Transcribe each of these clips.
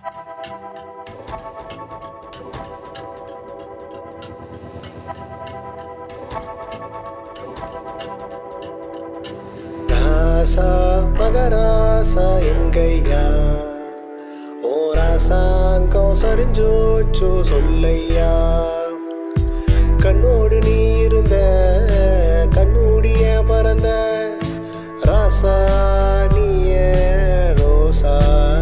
ராசா மகராசா எங்கையா ஓ ராசாங்கம் சரிஞ்சோச்சோ சொல்லையா கண்ணோடு நீ இருந்த கண்ணூடிய மறந்த ராசா நீய ரோசா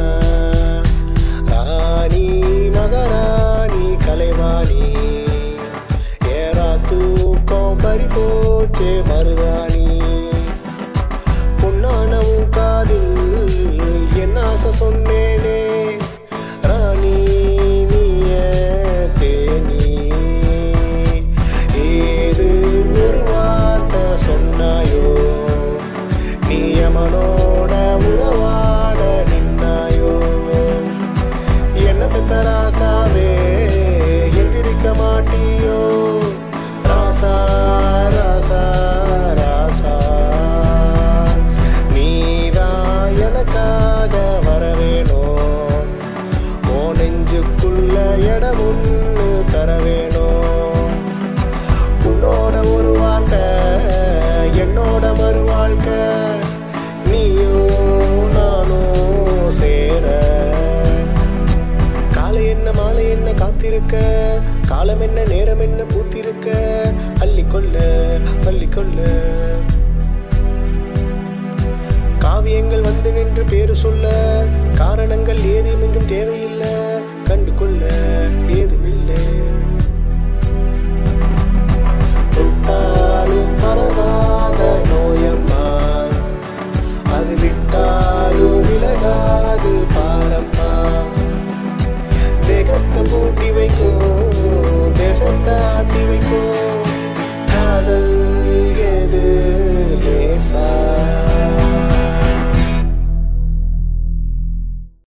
ராணி மகராணி கலைவாணி ஏரா தூக்கம் பறிபோச்சே மருதாணி பொன்னானவும் காதில் என் ஆசை சொன்னேனே ராணி நீய தேனி ஏது ஒரு வார்த்தை சொன்னாயோ நீ யமனோட உறவாட நின்னாயோ என்ன பெத்த ராசாவே எந்திரிக்க மாட்டியோ